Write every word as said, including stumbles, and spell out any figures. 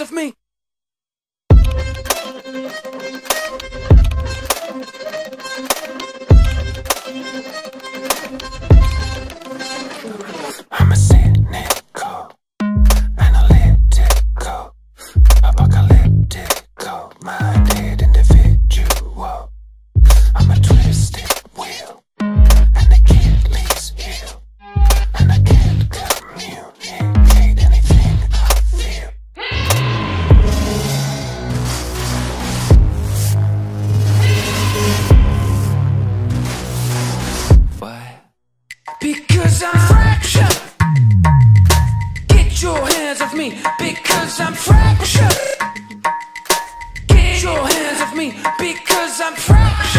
hands of me. I'm a cynical, analytical, apocalyptical-minded individual. I'm a twisted wheel, an achilles heel, and I can't communicate anything I feel. Why? Because I'm fractured. Get your hands off me. Because I'm fractured. Get your hands off me. Because I'm fractured.